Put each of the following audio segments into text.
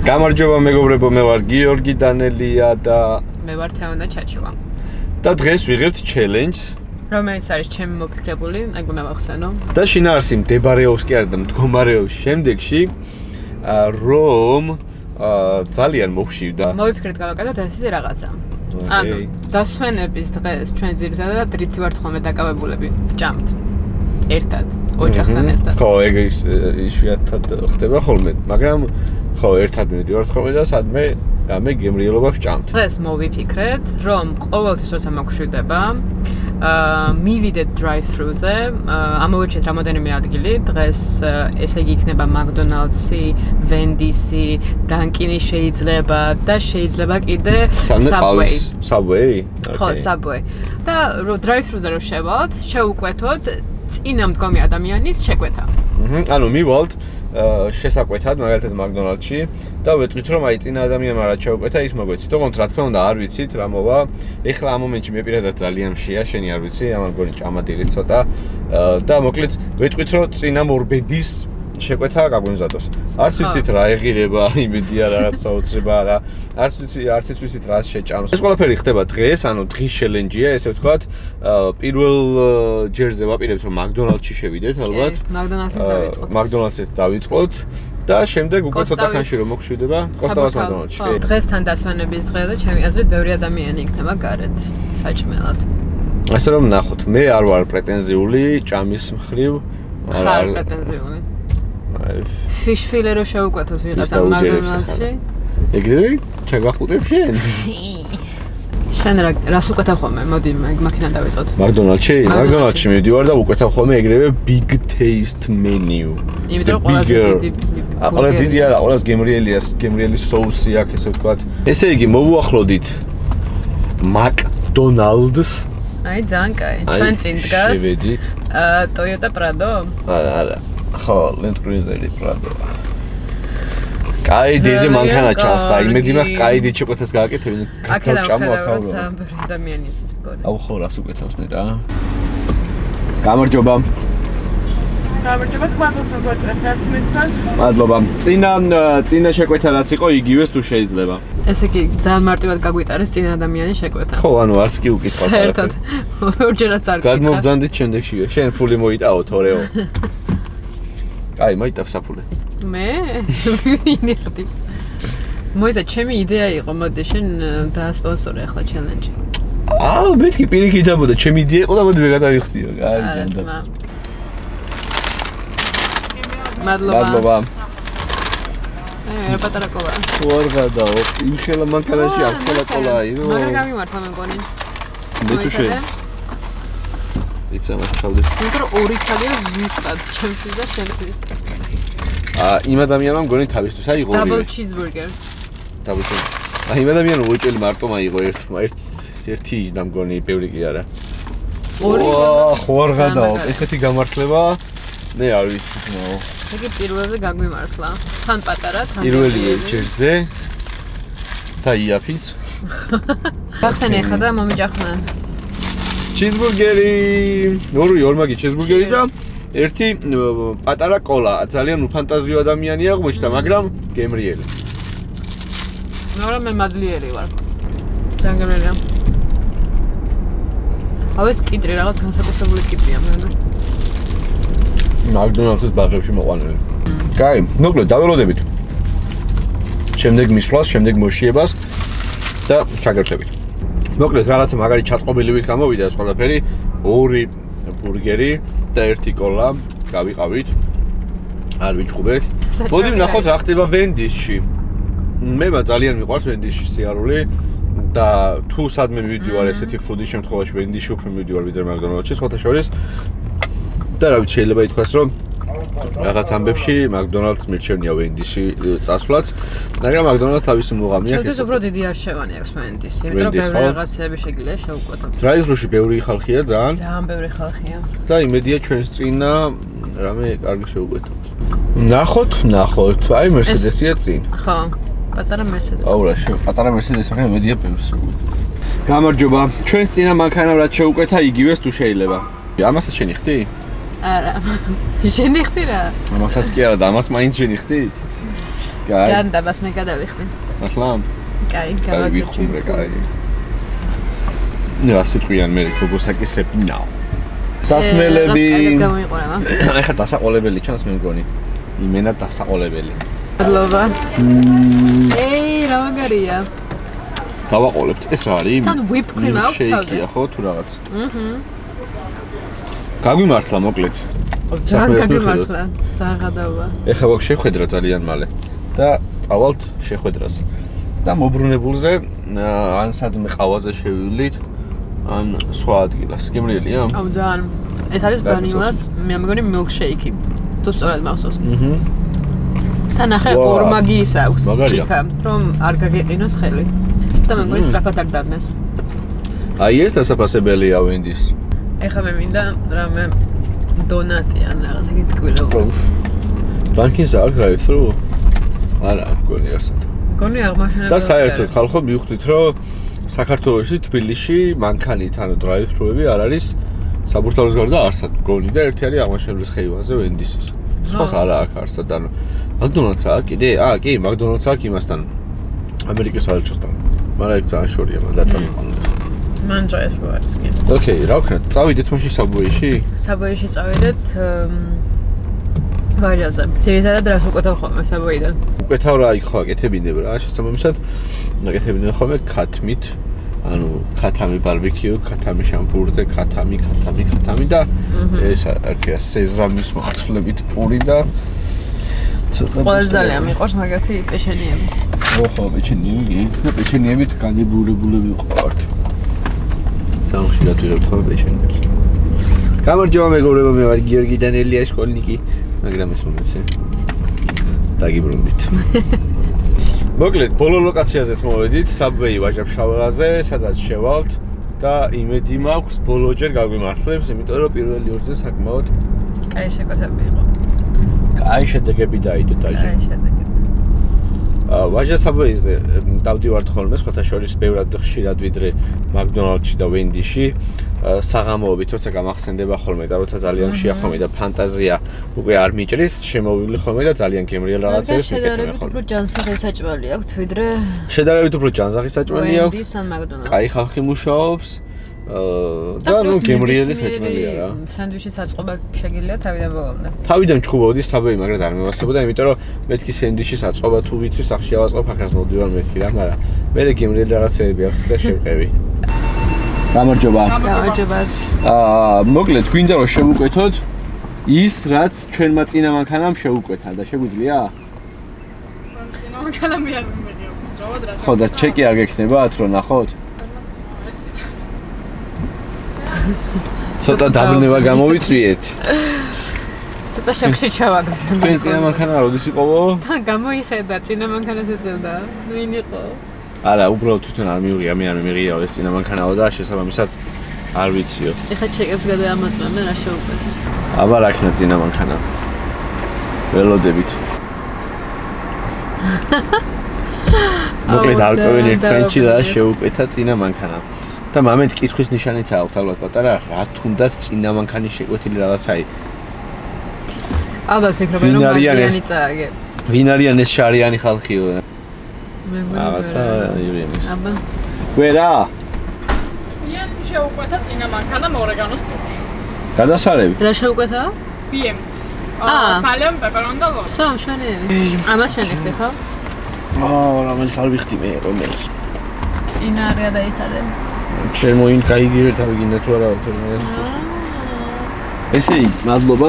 გამარჯობა მეგობრებო, მე ვარ გიორგი დანელია და მე ვარ თეონა ჩაჩოვა. და დღეს ვიღებთ challenge-ს, რომელიც არის ჩემი მოფიქრებული, აი გუნა ვახსენო. და შინაარსი მდებარეობს კი არა და მდგომარეობს შემდეგში, რომ ძალიან მოვშივდა. მოვიფიქრეთ გავაკეთოთ ესეთი რაღაცა. ანუ დასვენების დღეს ჩვენ ძირითადად რითი ვართ ხოლმე დაკავებულები ვჭამთ ერთად, ოჯახთან ერთად. ხო, ეგ იშვიათად ხდება ხოლმე, მაგრამ ხო, ერთად მივდივართ ხოლმე და სადმე რამე გემრიელობა ვჭამთ. დღეს მოვიფიქრეთ, რომ ყოველთვის როცა მოგშვიდება, მივიდეთ drive-thru-ზე, ამოვეჩეთ რამოდენიმე ადგილი. დღეს ესე იგი იქნება McDonald's-ი, Wendy's-ი, Dunkin-ი შეიძლება და შეიძლება კიდე Subway. Subway? ხო, Subway. და drive-thru-ზე რო შევალთ, შეუკვეთოთ წინა მდგომი ადამიანის შეკვეთა. ანუ მივალთ შესაკვეთად მაგალითად McDonald's-ში და ვეტყვით რომ აი წინა ადამიანმა რა ჩაუკვეთა ის მოგვეცით. ოღონდ რა თქმა უნდა არ ვიცით რა მოვა. ეხლა ამ მომენტში მე პირადად ძალიან მშია, შენი არ ვიცი, ამან გონი ჭამადილი ცოტა და მოკლედ ვეტყვით რომ წინა მორბედის შეკვეთა გაგვიმზადოს. არც ვიცით რა ეღირება, იმედია რაღაც საოცრება რა. არც ვიცით რა შეჭამს. ეს ყველაფერი ხდება დღეს, ანუ დღის challenge-ია, ესე ვთქვათ. პირველ ჯერზე ვაპირებთ რომ McDonald's-ში შევიდეთ ალბათ. McDonald's-ით დავიწყოთ და შემდეგ უკვე ცოტა ხანში რომ მოგშვიდება კოსტავას McDonald's-ში. დღესთან დასვენების დღე და ჩემი აზრით ბევრი ადამიანი იქნება გარეთ საჭმელად. ასე რომ ნახოთ, მე არ ვარ პრეტენზიული ჭამის მხრივ. არ პრეტენზიული. Fish-fillet რო შევუკვეთოს ვიღაცა McDonald's-ში. ეგრევე ჩაგახუტებ შენ? შენ რას უკვეთავ ხოლმე? მოდი მაქედან დავიწყოთ. McDonald's-ში? McDonald's-ში მივდივარ და უკვეთავ ხოლმე ეგრევე big taste menu. იმიტომ რომ ყველაზე დიდი ყველაზე დიდი არა, ყველაზე გემრიელი соуსი აქვს, ესე ვთქვათ. ესე იგი, მოვუახლოდით McDonald's. აი, ძალიან კაი. ჩვენ წინ დგას. შევედით. Toyota Prado? არა. ხო, Land Cruiser Prado. კაი დიდი მანქანა ჩანს და იმედი მაქვს კაი დიდი შეკვეთას გააკეთებინე. აქედან ვხედავ ძალიან ბევრი ადამიანის ის მგონი. აუ ხო რას უკეთავს ნეტა? გამარჯობა. გამარჯობა, თქვენ მადლობა. წინა შეკვეთა რაც იყო იგივეს თუ შეიძლება. ესე იგი ძალიან მარტივად გაგვიტარეს წინა ადამიანის შეკვეთა. ხო, ანუ არც კი უკითხავ. საერთოდ ორჯერაც არ გიქნა. გადმოვბრძანდით შემდეგში. შენ ფული მოიტაო თორეო. აი, მოიტავ საფულე. მე? ვინი ხდის? მოიცა, ჩემი იდეა იყო, მოდი შენ დაასპონსორე ახლა challenge-ი. მეთქი პირიქით დაბოდა, ჩემი იდეა იყო და მოდი მე გადავიხდიო. აი, ჯანდა. მადლობა. რა პატარა კოლა. ვარ გადაო. იმ ხელა მანქანაში აქ ხელა კოლა იყო. მაგრამ გამიმართა მე მგონი. მე თუ შენ. იცი მოხავდი. იმიტომ რომ ორი ხალია ზუსტად ჩემთვის და შენთვის. იმ ადამიანმა მგონი თავისთვის აიღო ორივე. Double cheeseburger. აი იმ ადამიანმა უჭელი მარტო მაიღო ერთი ის და მგონი ბევრი კი არა. ხო არ გადაო, ესეთი გამართლება მე არ ვიცი ნო. იგი პირველზე გაგვიმართლა. თან პატარა, თან პირველი ჯერზე და იაფიც. ახსენე ხა და მომიჯახმა. ჩიზბურგერი, ორმაგი ჩიზბურგერი და ერთი პატარა კოლა. ძალიან უფანტაზიო ადამიანი აღმოჩნდა, მაგრამ გემრიელი. მაგრამ მე მადლიერი ვარ. ძალიან გემრიელია. აუ ეს კიტრი რაღაც განსაკუთრებული კიტრია მე. McDonald's-ის ბაღებში მოყვანილი. კაი, მოკლედ დაველოდებით. შემდეგ მისვლას, შემდეგ მოშიებას და ჩაგერჩებით. მოკლედ რაღაცა მაგარი ჩაწყობილი ვით გამოვიდა ეს ყველაფერი, 2 ბურგერი და 1 კოლა გავიყავით. არ ვიჭხუბეთ. მოდი ვნახოთ რა ხდება Wendy's-ში. მე ძალიან მიყვარს Wendy's-ში სიარული და თუ სადმე მივიდივარ ესეთი ფუდის შემთხვევაში Wendy's-ში უფრო მივიდივარ ვიდრე McDonald's-ში, სხვათა შორის. და რა ვიცი შეიძლება ითქვას რომ რაღაც ამბებში McDonald's მირჩევნია Wendy's-ში წასვლაც, მაგრამ McDonald's თავისი მუღამი აქვს. ეს უფრო დიდი არჩევანი აქვს Wendy's-ი, იმიტომ რომ ბევრი რაღაცები შეგიძლია შევუკვეთოთ. Drive-thru-ში ბევრი ხალხია ძალიან. ძალიან ბევრი ხალხია. და იმედია ჩვენს წინა რამე კარგი შევუკვეთოთ. ნახოთ, აი Mercedes-ია წინ. ხო, პატარა Mercedes. აუ რა შევ, პატარა Mercedes-ი მაგრამ იმედია ბევრს. გამარჯობა. ჩვენს წინა მანქანა რაც შევუკვეთა იგივეს თუ შეიძლება. ამასაც შენი ხდი? არა. შენი ხდი რა? ამასაც კი არა და ამას მაინც შენი ხდი? კაი. ჯანდაბას მე გადავიხდი. ახლა? კაი, კაი, ვიხუმრე, კაი. რა სიტყვიან მე გოგოსაკისრები ნაო. სასმელები. გამოიყურება. ეხლა დასაყოლებელი ჩანს მე მგონი. იმენა დასაყოლებელი. მადლობა. ეი, რა მაგარია. დავაყოლებთ. ეს რა არის? თან whipped cream აქვს თავზე. შეიქია ხო თუ რაღაც? გაგვიმართლა მოკლედ. ძალიან გაგვიმართლა. ძალიან გადავა. ეხლა ვაგ შეხვედრა ძალიან მალე და წავალთ შეხვედრას. და მობრუნებულზე ან სადმე ყავაზე შევივლით, ან სხვა ადგილას. გემრიელია? აუ ძალიან. ეს არის ვანილას, მე მგონი milkshake-ი. თუ სწორად მახსოვს. თან ახლა ორმაგი ის აქვს, ჭიქა, რომ არ გაგეყინოს ხელი. და მე მგონი სწრაფად არ დაბნეს. აი ეს დასაფასებელია ვენდის. ეხლა მე მინდა რამე დონატი ან რაღაცა გიტკვილებო. ბანკინს აქვს drive-thru? არა, მგონი არსად. მგონი აღმაშენებელი. და საერთოდ ხალხო მივხვდით, რომ საქართველოში, თბილისში მანქანით ანუ drive-thru-ები არ არის საბურთალოს გარდა არსად მგონი და ერთი არის აღმაშენებლის ხეივანზე ვენდისის. სხვას არა აქვს არსად, ანუ მაკდონალდსა აქვს კიდე? კი, მაკდონალდსა აქვს იმასთან ამერიკის საელჩოსთან. მაგრამ ეგ ძალიან შორია, მაგრამ დაწამოყანდა. მან ჯოეს რო არის კი. ოკეი, რა ვქნათ? წავიდეთ მაშინ საბოიში? საბოიში წავიდეთ ვაჟაზე. ძირითადად რას უკეთავ ხოლმე საბოიდან? უკეთავ რა იქ ხო აკეთებინებ რა, შესაბამისად აკეთებინებ ხოლმე ქათმით, ანუ ქათამი ბარბეკიუ, ქათამი შამპურზე, ქათამი და ეს აქია სეზამის მარცვლებით პური და ყველაზე ძალიან მიყვარს მაგათი პეშენიები. ხო, პეჩენიები, პეჩენიებით განებურებულები ვიყავართ. ძალიან ხშირად ვიღებთ ხოლმე პეჩენიებს. გამარჯობა მეგობრებო, მე ვარ გიორგი დანელია, შკოლნიკი, მაგრამ ეს მომეცე. დაგიბრუნდით. მოკლედ, ბოლო ლოკაციაზეც მოვედით, Subway ვაჟა-ფშაველაზე, სადაც შევალთ და იმედი მაქვს ბოლოჯერ გაგვიმართლებს, იმიტომ რომ პირველი ორზე საკმაოდ კაი შეკვეთები იყო. კაი შედეგები დაიდო დაჟე. კაი შედეგები. ვაჟა Subway-ზე დავდივართ ხოლმე, სხვათა შორის ბევრად ხშირად ვიდრე მაკდონალდში და ვენდიში. საღამოობით როცა გამახსენდება ხოლმე და როცა ძალიან შეახომე და ფანტაზია უკვე არ მიჭრის, შემოვივლი ხოლმე და ძალიან გემრიელ რაღაცებს მიკეთებ ხოლმე. შედარებით უფრო ჯანსაღი საჭმელი აქვს ვიდრე შედარებით უფრო ჯანსაღი საჭმელი აქვს. ვენდის ან მაკდონალდს. კაი ხალხი მუშაობს. და ნუ გემრიელი საჭმელია რა. სანდვიჩის აწყობა შეგიძლია თავიდან ბოლომდე. თავიდან ჩხუბავდი Subway, მაგრამ არ მევასებოდა, იმიტომ რომ მეთქი სენდვიჩის აწყობა თუ ვიცი, სახში ავაწყობ, აქაც მოვდივარ მეთქი რა, მაგრამ მე გემრიელი რაღაცეები აქვს და შევყევი. გამარჯობა. გამარჯობა. მოკლედ, გვინდა რომ შევუკვეთოთ ის, რაც ჩვენმა წინა მანქანამ შევუკვეთა და შეგვიძლია? წინა მანქანა მე არ მომეღია უძრავად რა. ხო და ჩეკი არ გექნებათ, რომ ნახოთ? ცოტა დაბლნება გამოვიწვიეთ. ცოტა შოქში ჩავაგდე. თქვენ წინა მანქანა როდის იყოვო? თან გამოიხედა წინა მანქანას ეძებდა. ვინ იყო? არა, უბრალოდ თვითონ არ მივიღია, მე არ მივიღიაო ეს წინა მანქანაო და შესაბამისად არ ვიციო. ეხლა ჩეკებს გადაამოწმე, მე რა შევუკვეთე. აბა რა ქნა წინა მანქანა. ველოდებით. მოკლედ არ ყვევენ ერთ ფრენჩი რა შევუკვეთა წინა მანქანა. და მომენტ კითხვის ნიშანიც აქვს ალბათ პატარა, რა თუნდაც წინა მანქანის შეკვეთილი რაღაცაი. ალბათ ფიქრობ რომ მაზიანი წააგე. ვინ არიან ეს შარიანი ხალხიო? მე მგონი რაღაცა ირემის. აბა. ვერა? BM-ს შეუკვეთა წინა მანქანა ორეგანოს პურში. გადასარევი. რა შეუკვეთა? BM-ს. აა. სალემ პეპერონ და ლოს. სამ შენელი. ამას შენიხდი ხო? რომელს არ ვიხდი მე, რომელს. წინა არა დაიხადე. ჩემო იმ გაიგიჟე თავი გინდა თუ არა თორმე. ესე იგი, მადლობა.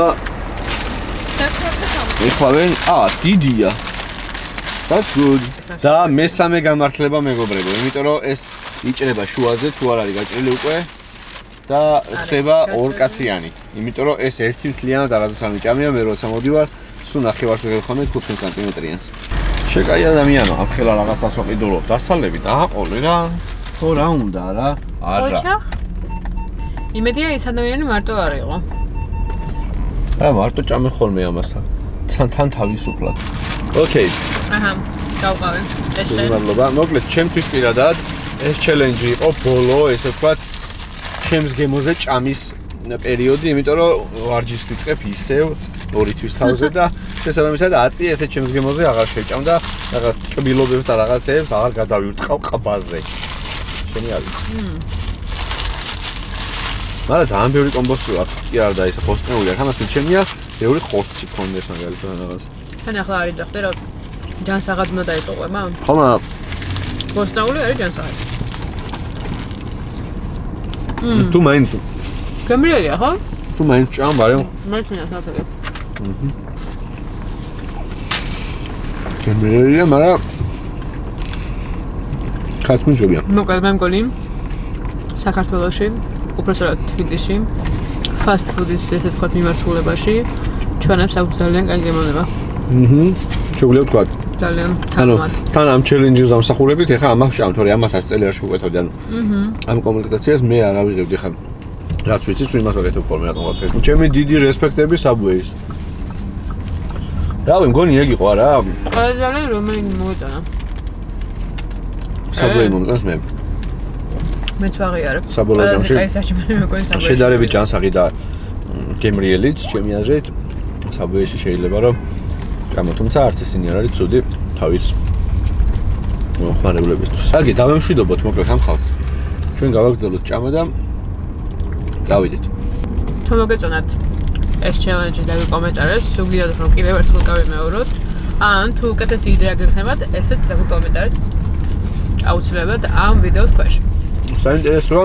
ეხლავენ, დიდია. That's good. და მესამე გამართლება მეგობრებო, იმიტომ რომ ეს იჭრება შუაზე, თუ არ არის გაჭრილი უკვე და ხდება ორკაციანი. იმიტომ რომ ეს ერთი მთლიანად არასდროს არ მიჭამია, მე როცა მოდივარ, სულ ნახევარს ვიღებ ხოლმე 15 სანტიმეტრიანს. შეკაი ადამიანო, ამ ხელა რაღაცას ვაყიდულობ, დასალები დააყოლე რა. ხო რა უნდა რა? არა. ოჩახ. იმედია ის ადამიანი მარტო არ იყო. მარტო ჭამე ხოლმე ამასა. თან თავისუფლად. ოკეი. აჰა, გავყავე. ეშე. მადლობა. მოკლედ, ჩემთვის პირადად ეს ჩელენჯი იყო ბოლო, ესე ვთქვათ, ჩემს გემოზე ჭამის პერიოდი, იმიტომ რომ ვარჯიშს ვიწყებ ისევ 2 თვის თავზე და შესაბამისად აწი ესე ჩემს გემოზე აღარ შეჭამ და რაღაც კბილობებს და რაღაცეებს აღარ გადავირტყავ ყბაზე. შენი არის. მაგრამ ძალიან ბევრი კომბოსტი აქვს. კი არა და ეს პოსტნეული აქვს. ამას მიჩემია ბევრი ხორცი კონდეს მაგალითად რაღაც. თან ახლა არის და ხდე რა ჯანსაღად უნდა დაიწყება? ხო, მაგრამ პოსტნეული არის ჯანსაღად. თუ მაინც გამრიელია ხო? თუ მაინც ჭამ, მაგრამ მაინც ნახე. გამრიელია, მაგრამ კაცმუჟებია. მოკლედ მე მგონი საქართველოში, უბრალოდ თბილისში, fast food-ის ესე თქვა მიმართულებაში ჩვენებს აქვს ძალიან კაი გემოვნება. შეგვიძლია ვთქვა. ძალიან თანამად. თან ამ ჩელენჯის დამსახურებით ეხა ამას ვჭამ, თორე ამასაც წელი არ შევკვეთავდი, ანუ ამ კომუნიკაციას მე არ ავიღებდი ხა. რაც ვიცი, სულ იმას ვაკეთებ ხოლმე რატომღაც. ჩემი დიდი რესპექტები Subway-ის. რავი, მგონი ეგ იყო არა? ძალიან რომელი მოეწონა. Subway მომწონს მე. მეც ვაღიარებ. საბოლოო ჯამში. აი საჭმელი მეგონი Subway. შედარებით ჯანსაღი და გემრიელიც ჩემი აზრით Subway-ში შეიძლება რომ თუმცა არც ისინი არ არის ცუდი თავის მოხმარებლებისთვის. კარგი, დავემშვიდობოთ მოკლედ ამ ხალხს. ჩვენ გავაგრძელოთ ჭამა და წავიდეთ. თუ მოგეწონათ ეს ჩელენჯი და ვიკომენტარებს, თუ გიდათ რომ კიდევ ერთხელ გავიმეოროთ, ან თუ უკეთესი იდეა გექნებათ, ესეც დავიკომენტარეთ. აუცილებლად ამ ვიდეოს ქვეშ. საინტერესოა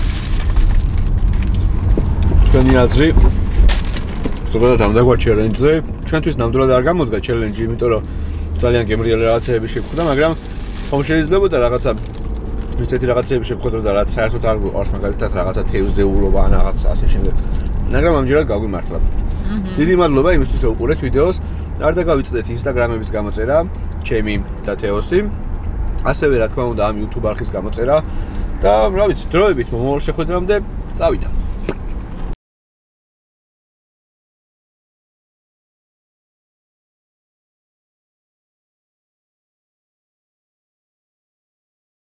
ჩვენი აზრი ზოგადად ამ დაგვარ ჩელენჯზე. ჩვენთვის ნამდვილად არ გამოდგა ჩელენჯი, იმიტომ რომ ძალიან გემრიელი რაღაცეები შეგხვდა, მაგრამ ხომ შეიძლებოდა რაღაცა ისეთი რაღაცეები შეგხვდა და რაც საერთოდ არ გვიყვარს, მაგალითად რაღაცა თევზდეულობა ან რაღაც ასე შემდეგ. მაგრამ ამჯერად გაგვიმართლა. დიდი მადლობა იმისთვის რომ უყურეთ ვიდეოს. არ დაგავიწყდეთ Instagram-ების გამოწერა, ჩემი და თეოსი. ასევე რა თქმა უნდა ამ YouTube არხის გამოწერა და რა ვიცი, დროებით მომავალ შეხვედრამდე წავიდა.